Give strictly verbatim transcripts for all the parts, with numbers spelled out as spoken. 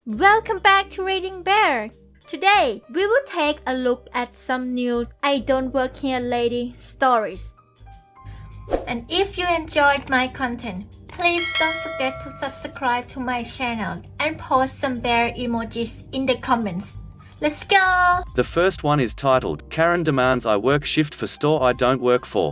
Welcome back to Reading Bear. Today, we will take a look at some new I Don't Work Here Lady stories. And if you enjoyed my content, please don't forget to subscribe to my channel and post some bear emojis in the comments. Let's go! The first one is titled, Karen Demands I Work Shift for Store I Don't Work For.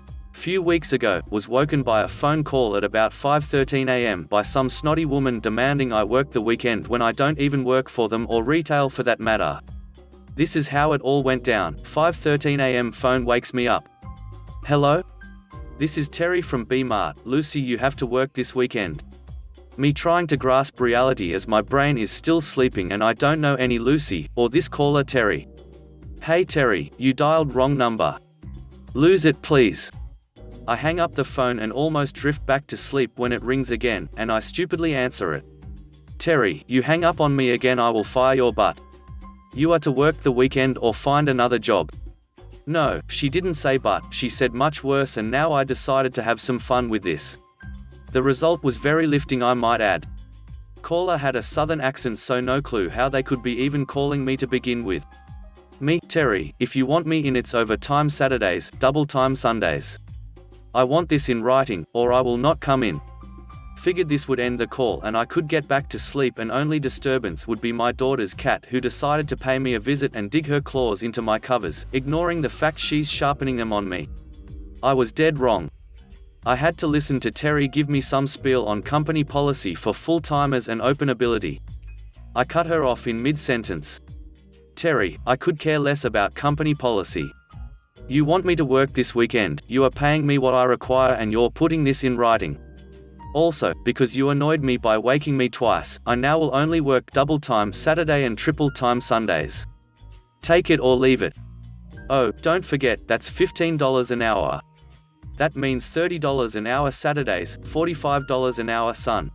Few weeks ago, was woken by a phone call at about five thirteen a m by some snotty woman demanding I work the weekend when I don't even work for them or retail for that matter. This is how it all went down. five thirteen a m phone wakes me up. Hello? This is Terry from B-Mart. Lucy, you have to work this weekend. Me trying to grasp reality as my brain is still sleeping and I don't know any Lucy, or this caller Terry. Hey Terry, you dialed wrong number. Lose it please. I hang up the phone and almost drift back to sleep when it rings again, and I stupidly answer it. Terry, you hang up on me again, I will fire your butt. You are to work the weekend or find another job. No, she didn't say but, she said much worse, and now I decided to have some fun with this. The result was very lifting, I might add. Caller had a southern accent, so no clue how they could be even calling me to begin with. Me, Terry, if you want me in, it's overtime Saturdays, double time Sundays. I want this in writing, or I will not come in. Figured this would end the call and I could get back to sleep, and only disturbance would be my daughter's cat, who decided to pay me a visit and dig her claws into my covers, ignoring the fact she's sharpening them on me. I was dead wrong. I had to listen to Terry give me some spiel on company policy for full-timers and openability. I cut her off in mid-sentence. Terry, I could care less about company policy. You want me to work this weekend, you are paying me what I require and you're putting this in writing. Also, because you annoyed me by waking me twice, I now will only work double time Saturday and triple time Sundays. Take it or leave it. Oh, don't forget, that's fifteen dollars an hour. That means thirty dollars an hour Saturdays, forty-five dollars an hour son.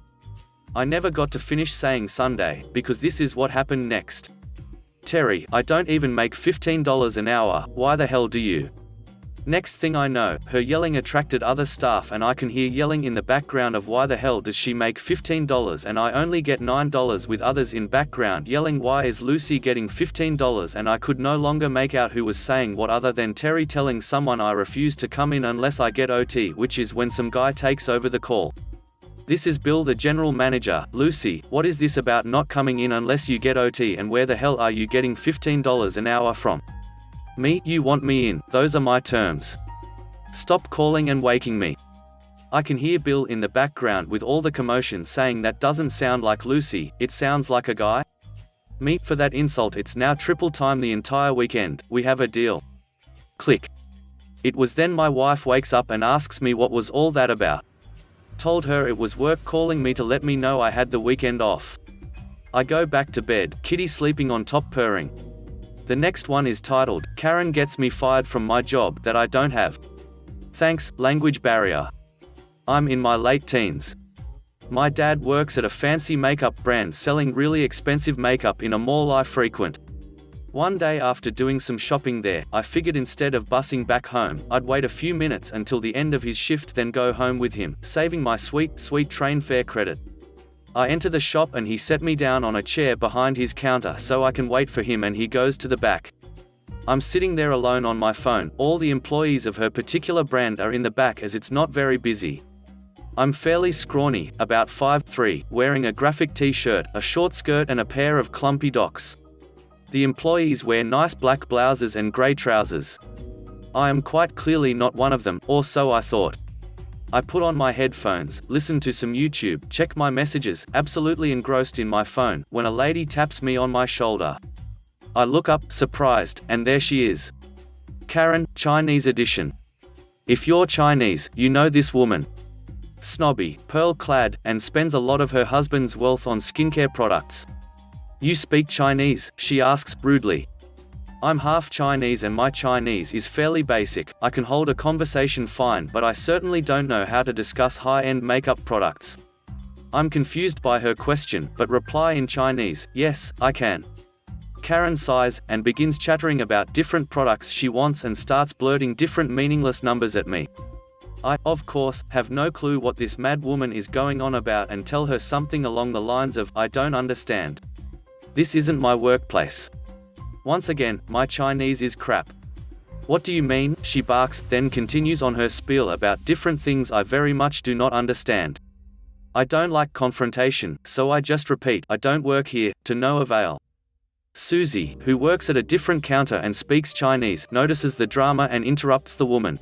I never got to finish saying Sunday, because this is what happened next. Terry, I don't even make fifteen dollars an hour, why the hell do you? Next thing I know, her yelling attracted other staff and I can hear yelling in the background of why the hell does she make fifteen dollars and I only get nine dollars, with others in background yelling why is Lucy getting fifteen dollars, and I could no longer make out who was saying what other than Terry telling someone I refuse to come in unless I get O T, which is when some guy takes over the call. This is Bill, the general manager. Lucy, what is this about not coming in unless you get O T, and where the hell are you getting fifteen dollars an hour from? Me, you want me in, those are my terms. Stop calling and waking me. I can hear Bill in the background with all the commotion saying that doesn't sound like Lucy, it sounds like a guy. Me, for that insult it's now triple time the entire weekend, we have a deal. Click. It was then my wife wakes up and asks me what was all that about. Told her it was work calling me to let me know I had the weekend off. I go back to bed, kitty sleeping on top purring. The next one is titled, Karen Gets Me Fired From My Job That I Don't Have. Thanks, language barrier. I'm in my late teens. My dad works at a fancy makeup brand selling really expensive makeup in a mall I frequent. One day after doing some shopping there, I figured instead of bussing back home, I'd wait a few minutes until the end of his shift, then go home with him, saving my sweet, sweet train fare credit. I enter the shop and he set me down on a chair behind his counter so I can wait for him, and he goes to the back. I'm sitting there alone on my phone, all the employees of her particular brand are in the back as it's not very busy. I'm fairly scrawny, about five foot three, wearing a graphic t-shirt, a short skirt and a pair of clumpy docks. The employees wear nice black blouses and grey trousers. I am quite clearly not one of them, or so I thought. I put on my headphones, listen to some YouTube, check my messages, absolutely engrossed in my phone, when a lady taps me on my shoulder. I look up, surprised, and there she is. Karen, Chinese edition. If you're Chinese, you know this woman. Snobby, pearl-clad, and spends a lot of her husband's wealth on skincare products. You speak Chinese? She asks rudely. I'm half Chinese and my Chinese is fairly basic. I can hold a conversation fine, but I certainly don't know how to discuss high-end makeup products. I'm confused by her question, but reply in Chinese, yes, I can. Karen sighs, and begins chattering about different products she wants and starts blurting different meaningless numbers at me. I, of course, have no clue what this mad woman is going on about and tell her something along the lines of, I don't understand. This isn't my workplace. Once again, my Chinese is crap. What do you mean? She barks, then continues on her spiel about different things I very much do not understand. I don't like confrontation, so I just repeat, I don't work here, to no avail. Susie, who works at a different counter and speaks Chinese, notices the drama and interrupts the woman.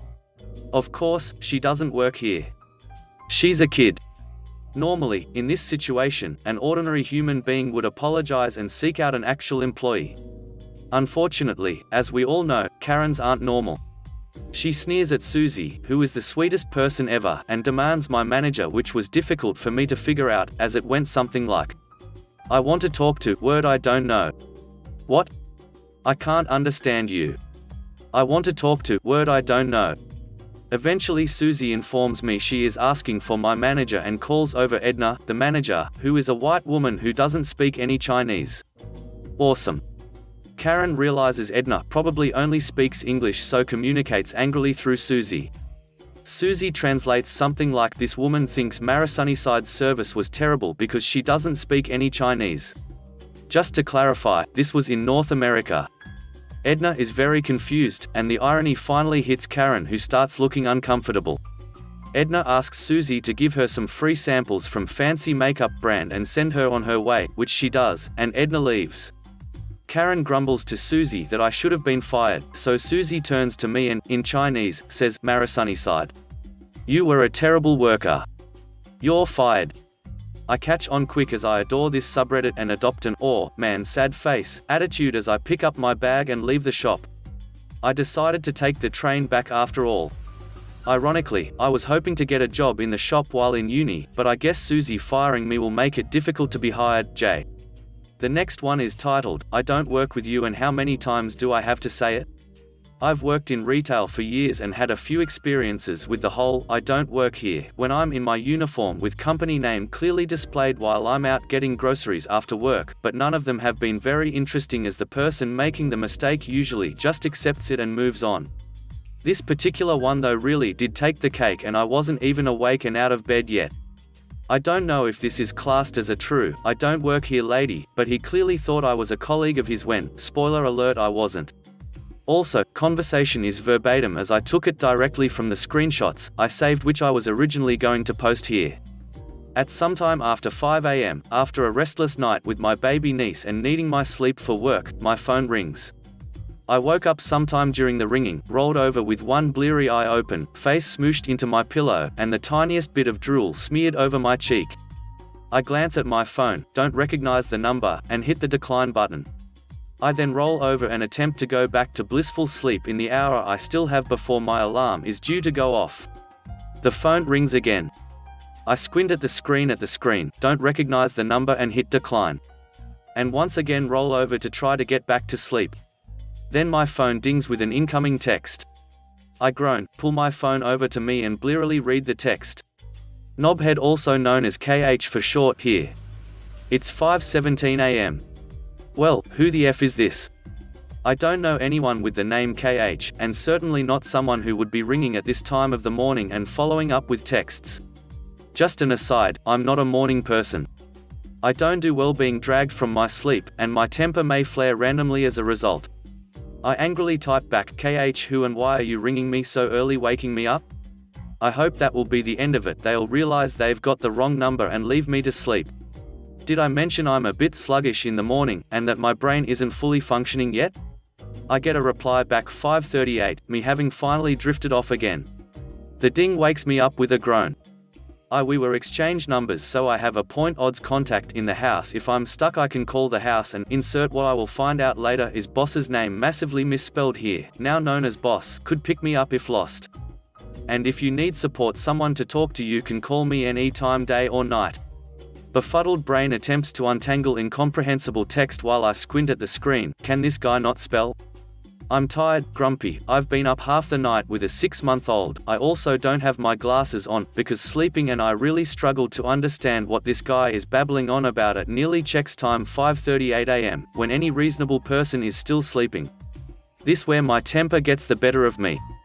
Of course, she doesn't work here. She's a kid. Normally, in this situation, an ordinary human being would apologize and seek out an actual employee. Unfortunately, as we all know, Karens aren't normal. She sneers at Susie, who is the sweetest person ever, and demands my manager, which was difficult for me to figure out, as it went something like, I want to talk to, word I don't know. What? I can't understand you. I want to talk to, word I don't know. Eventually Susie informs me she is asking for my manager and calls over Edna, the manager, who is a white woman who doesn't speak any Chinese. Awesome. Karen realizes Edna probably only speaks English, so communicates angrily through Susie. Susie translates something like, this woman thinks Marisunnyside's service was terrible because she doesn't speak any Chinese. Just to clarify, this was in North America. Edna is very confused, and the irony finally hits Karen, who starts looking uncomfortable. Edna asks Susie to give her some free samples from fancy makeup brand and send her on her way, which she does, and Edna leaves. Karen grumbles to Susie that I should have been fired, so Susie turns to me and, in Chinese, says, Marisunnyside. You were a terrible worker. You're fired. I catch on quick as I adore this subreddit and adopt an "oh, man sad face" attitude as I pick up my bag and leave the shop. I decided to take the train back after all. Ironically, I was hoping to get a job in the shop while in uni, but I guess Susie firing me will make it difficult to be hired. J. The next one is titled, I don't work with you, and how many times do I have to say it? I've worked in retail for years and had a few experiences with the whole I don't work here when I'm in my uniform with company name clearly displayed while I'm out getting groceries after work, but none of them have been very interesting, as the person making the mistake usually just accepts it and moves on. This particular one though really did take the cake, and I wasn't even awake and out of bed yet. I don't know if this is classed as a true I don't work here lady, but he clearly thought I was a colleague of his when, spoiler alert, I wasn't. Also, conversation is verbatim as I took it directly from the screenshots I saved, which I was originally going to post here. At some time after five A M, after a restless night with my baby niece and needing my sleep for work, my phone rings. I woke up sometime during the ringing, rolled over with one bleary eye open, face smooshed into my pillow, and the tiniest bit of drool smeared over my cheek. I glance at my phone, don't recognize the number, and hit the decline button. I then roll over and attempt to go back to blissful sleep in the hour I still have before my alarm is due to go off. The phone rings again. I squint at the screen at the screen, don't recognize the number, and hit decline. And once again roll over to try to get back to sleep. Then my phone dings with an incoming text. I groan, pull my phone over to me and blearily read the text. Knobhead, also known as K H for short, here. It's five seventeen A M Well, who the F is this? I don't know anyone with the name K H, and certainly not someone who would be ringing at this time of the morning and following up with texts. Just an aside, I'm not a morning person. I don't do well being dragged from my sleep, and my temper may flare randomly as a result. I angrily type back, K H, who and why are you ringing me so early, waking me up? I hope that will be the end of it. They'll realize they've got the wrong number and leave me to sleep. Did I mention I'm a bit sluggish in the morning, and that my brain isn't fully functioning yet? I get a reply back five thirty-eight, me having finally drifted off again. The ding wakes me up with a groan. I we were exchange numbers, so I have a point odds contact in the house. If I'm stuck I can call the house and insert what I will find out later is boss's name massively misspelled here, now known as boss, could pick me up if lost. And if you need support, someone to talk to, you can call me any time, day or night. Befuddled brain attempts to untangle incomprehensible text while I squint at the screen. Can this guy not spell? I'm tired, grumpy, I've been up half the night with a six-month-old, I also don't have my glasses on, because sleeping, and I really struggled to understand what this guy is babbling on about at nearly checks time five thirty-eight A M, when any reasonable person is still sleeping. This where my temper gets the better of me.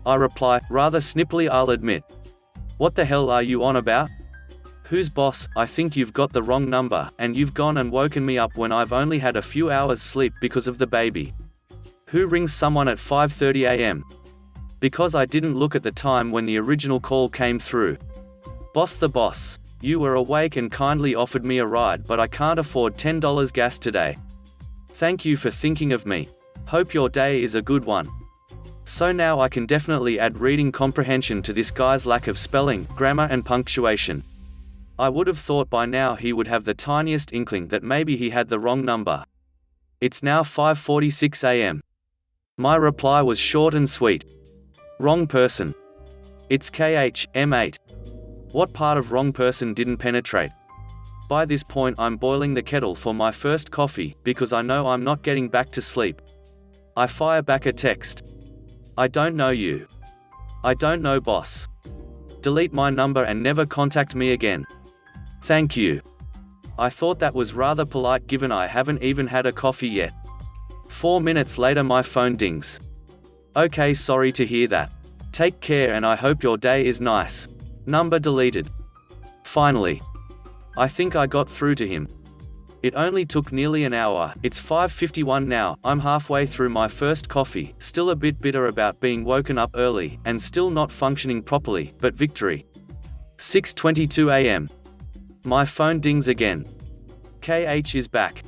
I reply, rather snippily I'll admit. What the hell are you on about? Who's boss? I think you've got the wrong number, and you've gone and woken me up when I've only had a few hours sleep because of the baby. Who rings someone at five thirty a m? Because I didn't look at the time when the original call came through. Boss the boss. You were awake and kindly offered me a ride, but I can't afford ten dollars gas today. Thank you for thinking of me. Hope your day is a good one. So now I can definitely add reading comprehension to this guy's lack of spelling, grammar and punctuation. I would have thought by now he would have the tiniest inkling that maybe he had the wrong number. It's now five forty-six a m My reply was short and sweet. Wrong person. It's K H M eight. What part of wrong person didn't penetrate? By this point I'm boiling the kettle for my first coffee, because I know I'm not getting back to sleep. I fire back a text. I don't know you. I don't know boss. Delete my number and never contact me again. Thank you. I thought that was rather polite given I haven't even had a coffee yet. Four minutes later my phone dings. Okay, sorry to hear that. Take care and I hope your day is nice. Number deleted. Finally. I think I got through to him. It only took nearly an hour. It's five fifty-one now, I'm halfway through my first coffee, still a bit bitter about being woken up early, and still not functioning properly, but victory. six twenty-two a m My phone dings again. K H is back.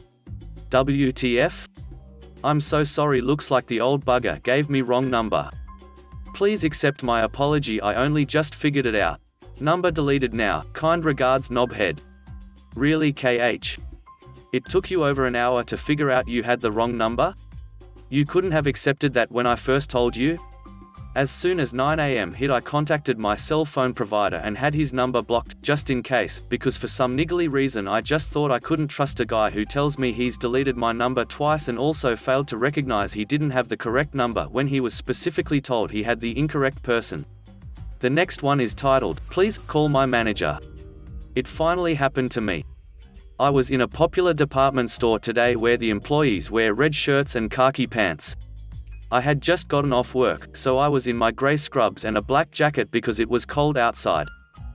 W T F? I'm so sorry, looks like the old bugger gave me wrong number. Please accept my apology, I only just figured it out. Number deleted now, kind regards knobhead. Really K H? It took you over an hour to figure out you had the wrong number? You couldn't have accepted that when I first told you? As soon as nine a m hit I contacted my cell phone provider and had his number blocked, just in case, because for some niggly reason I just thought I couldn't trust a guy who tells me he's deleted my number twice and also failed to recognize he didn't have the correct number when he was specifically told he had the incorrect person. The next one is titled, Please Call My Manager. It finally happened to me. I was in a popular department store today where the employees wear red shirts and khaki pants. I had just gotten off work, so I was in my grey scrubs and a black jacket because it was cold outside.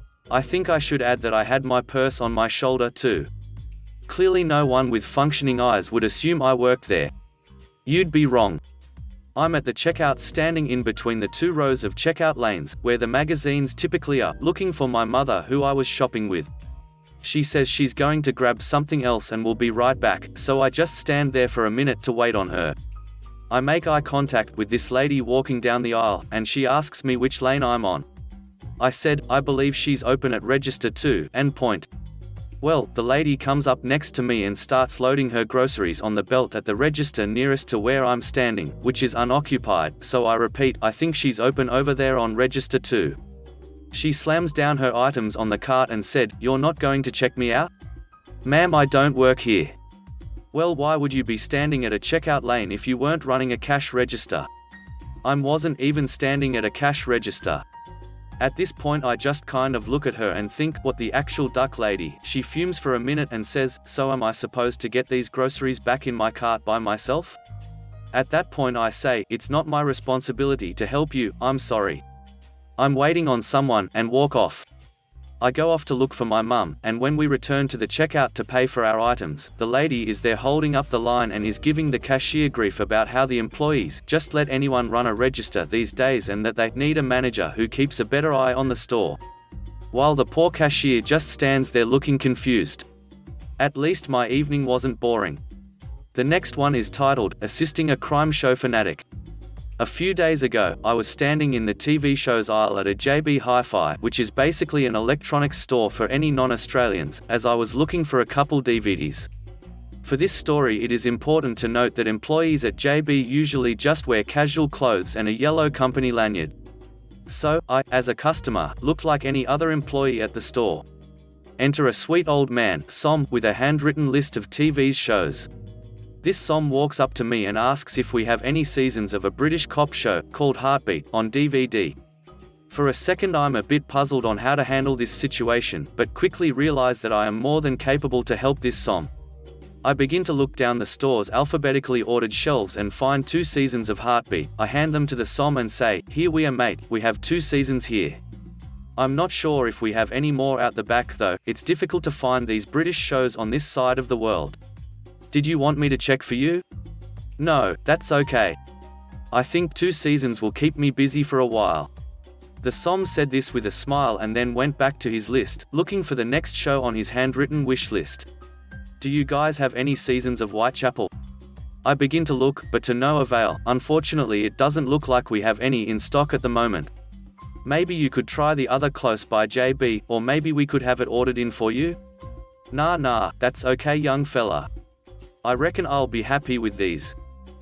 I think I should add that I had my purse on my shoulder too. Clearly no one with functioning eyes would assume I worked there. You'd be wrong. I'm at the checkout standing in between the two rows of checkout lanes, where the magazines typically are, looking for my mother who I was shopping with. She says she's going to grab something else and will be right back, so I just stand there for a minute to wait on her. I make eye contact with this lady walking down the aisle, and she asks me which lane I'm on. I said, I believe she's open at register two, and point. Well, the lady comes up next to me and starts loading her groceries on the belt at the register nearest to where I'm standing, which is unoccupied, so I repeat, I think she's open over there on register two. She slams down her items on the cart and said, You're not going to check me out? Ma'am, I don't work here. Well, why would you be standing at a checkout lane if you weren't running a cash register? I wasn't even standing at a cash register. At this point I just kind of look at her and think, what the actual duck lady? She fumes for a minute and says, so am I supposed to get these groceries back in my cart by myself? At that point I say, it's not my responsibility to help you, I'm sorry. I'm waiting on someone, and walk off. I go off to look for my mum, and when we return to the checkout to pay for our items, the lady is there holding up the line and is giving the cashier grief about how the employees just let anyone run a register these days and that they need a manager who keeps a better eye on the store. While the poor cashier just stands there looking confused. At least my evening wasn't boring. The next one is titled, Assisting a Crime Show Fanatic. A few days ago, I was standing in the T V shows aisle at a J B Hi-Fi, which is basically an electronics store for any non-Australians, as I was looking for a couple D V Ds. For this story it is important to note that employees at J B usually just wear casual clothes and a yellow company lanyard. So, I, as a customer, looked like any other employee at the store. Enter a sweet old man, Som, with a handwritten list of T V shows. This Som walks up to me and asks if we have any seasons of a British cop show, called Heartbeat, on D V D. For a second I'm a bit puzzled on how to handle this situation, but quickly realize that I am more than capable to help this Som. I begin to look down the store's alphabetically ordered shelves and find two seasons of Heartbeat. I hand them to the S O M and say, "Here we are mate, we have two seasons here." I'm not sure if we have any more out the back though, it's difficult to find these British shows on this side of the world. Did you want me to check for you? No, that's okay. I think two seasons will keep me busy for a while. The S O M said this with a smile and then went back to his list, looking for the next show on his handwritten wish list. Do you guys have any seasons of Whitechapel? I begin to look, but to no avail. Unfortunately, it doesn't look like we have any in stock at the moment. Maybe you could try the other close by J B, or maybe we could have it ordered in for you? Nah nah, that's okay young fella. I reckon I'll be happy with these.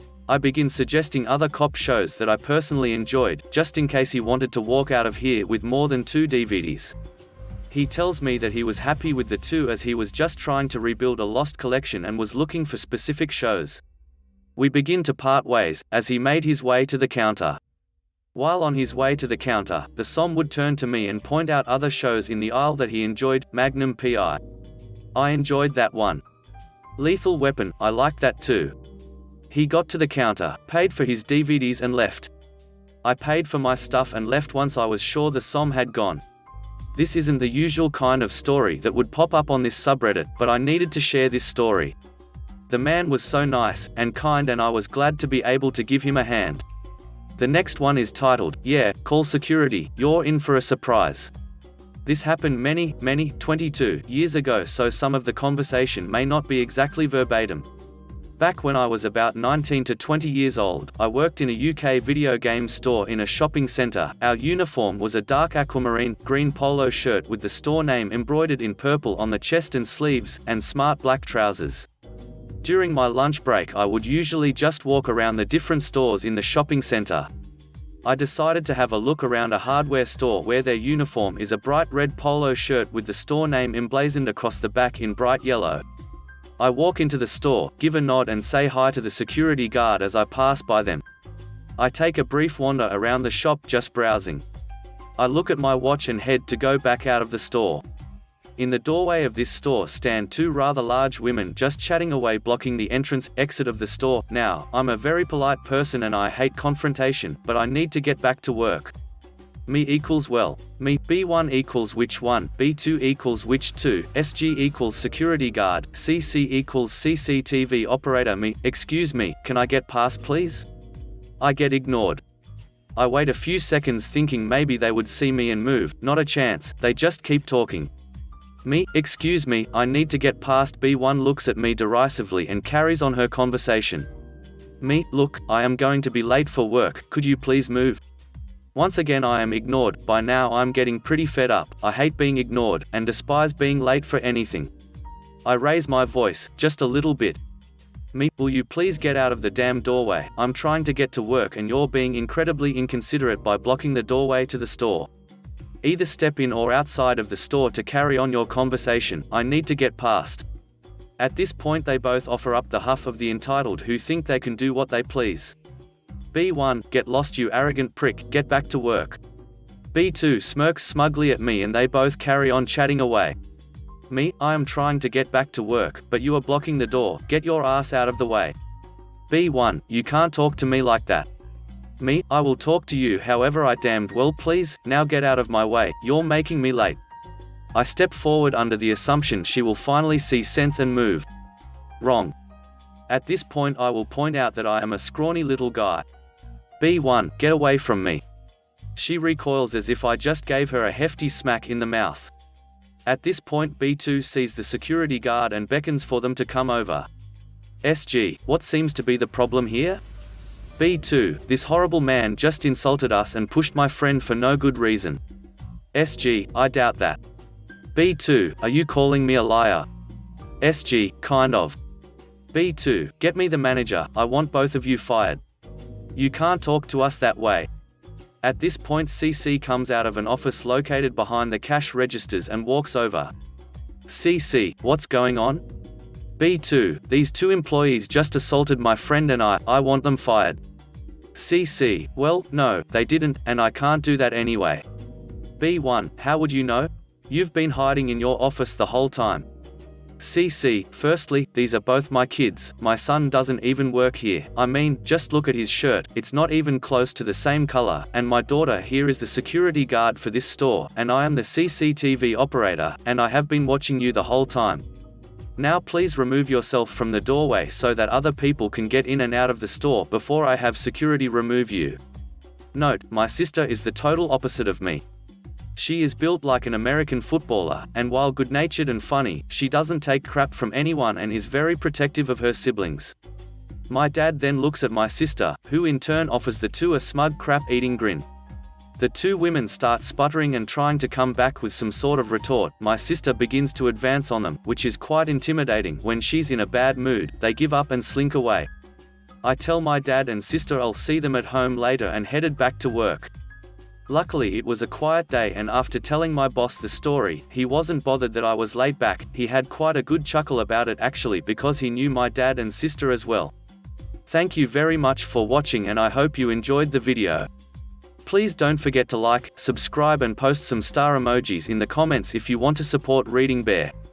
I begin suggesting other cop shows that I personally enjoyed, just in case he wanted to walk out of here with more than two D V Ds. He tells me that he was happy with the two as he was just trying to rebuild a lost collection and was looking for specific shows. We begin to part ways, as he made his way to the counter. While on his way to the counter, the S O M would turn to me and point out other shows in the aisle that he enjoyed. Magnum P I. I enjoyed that one. Lethal Weapon, I liked that too. He got to the counter, paid for his D V Ds and left. I paid for my stuff and left once I was sure the S O M had gone. This isn't the usual kind of story that would pop up on this subreddit, but I needed to share this story. The man was so nice and kind and I was glad to be able to give him a hand. The next one is titled, "Yeah, Call Security, You're In For a Surprise." This happened many, many, twenty-two years ago, so some of the conversation may not be exactly verbatim. Back when I was about nineteen to twenty years old, I worked in a U K video game store in a shopping centre. Our uniform was a dark aquamarine green polo shirt with the store name embroidered in purple on the chest and sleeves, and smart black trousers. During my lunch break I would usually just walk around the different stores in the shopping centre. I decided to have a look around a hardware store where their uniform is a bright red polo shirt with the store name emblazoned across the back in bright yellow. I walk into the store, give a nod and say hi to the security guard as I pass by them. I take a brief wander around the shop just browsing. I look at my watch and head to go back out of the store. In the doorway of this store stand two rather large women just chatting away, blocking the entrance exit of the store. Now, I'm a very polite person and I hate confrontation, but I need to get back to work. Me equals well. Me, B one equals which one, B two equals which two, S G equals security guard, C C equals C C T V operator. Me, excuse me, can I get past please? I get ignored. I wait a few seconds thinking maybe they would see me and move. Not a chance, they just keep talking. Me, excuse me, I need to get past. B one looks at me derisively and carries on her conversation. Me, look, I am going to be late for work, could you please move? Once again I am ignored. By now I'm getting pretty fed up. I hate being ignored, and despise being late for anything. I raise my voice, just a little bit. Me, will you please get out of the damn doorway? I'm trying to get to work and you're being incredibly inconsiderate by blocking the doorway to the store. Either step in or outside of the store to carry on your conversation, I need to get past. At this point they both offer up the huff of the entitled who think they can do what they please. B one, get lost you arrogant prick, get back to work. B two smirks smugly at me and they both carry on chatting away. Me, I am trying to get back to work, but you are blocking the door, get your ass out of the way. B one, you can't talk to me like that. Me, I will talk to you however I damned well please, now get out of my way, you're making me late. I step forward under the assumption she will finally see sense and move. Wrong. At this point I will point out that I am a scrawny little guy. B one, get away from me. She recoils as if I just gave her a hefty smack in the mouth. At this point B two sees the security guard and beckons for them to come over. S G, what seems to be the problem here? B two, this horrible man just insulted us and pushed my friend for no good reason. S G, I doubt that. B two, are you calling me a liar? S G, kind of. B two, get me the manager, I want both of you fired. You can't talk to us that way. At this point C C comes out of an office located behind the cash registers and walks over. C C, what's going on? B two, these two employees just assaulted my friend and I, I want them fired. C C, well, no, they didn't, and I can't do that anyway. B one, how would you know? You've been hiding in your office the whole time. C C, firstly, these are both my kids. My son doesn't even work here. I mean, just look at his shirt, it's not even close to the same color, and my daughter here is the security guard for this store, and I am the C C T V operator, and I have been watching you the whole time. Now please remove yourself from the doorway so that other people can get in and out of the store before I have security remove you. Note, my sister is the total opposite of me. She is built like an American footballer, and while good-natured and funny, she doesn't take crap from anyone and is very protective of her siblings. My dad then looks at my sister, who in turn offers the two a smug crap-eating grin. The two women start sputtering and trying to come back with some sort of retort. My sister begins to advance on them, which is quite intimidating. When she's in a bad mood, they give up and slink away. I tell my dad and sister I'll see them at home later and headed back to work. Luckily it was a quiet day, and after telling my boss the story, he wasn't bothered that I was late back. He had quite a good chuckle about it actually, because he knew my dad and sister as well. Thank you very much for watching, and I hope you enjoyed the video. Please don't forget to like, subscribe and post some star emojis in the comments if you want to support Reading Bear.